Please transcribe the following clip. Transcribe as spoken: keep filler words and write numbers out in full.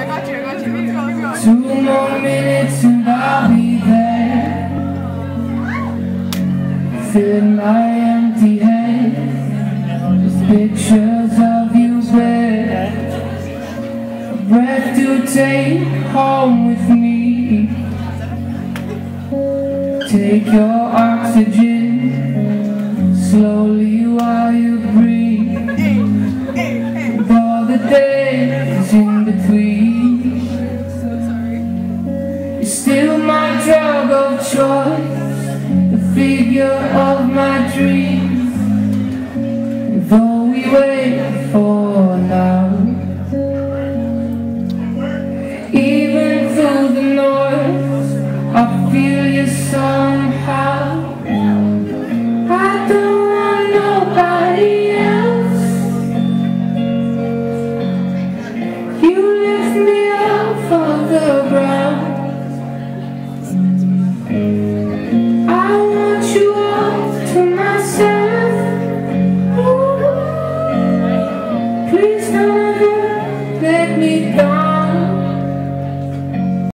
Two more minutes and I'll be there, filling my empty head with pictures of you there, a breath to take home with me. Take your oxygen slowly while you breathe, with all the days in between. You're still my drug of choice, the figure of my dreams. And though we wait for now, even through the noise, I feel you somehow. I don't want nobody else. You lift me up off the ground. I want you all to myself. Ooh. Please don't ever let me down.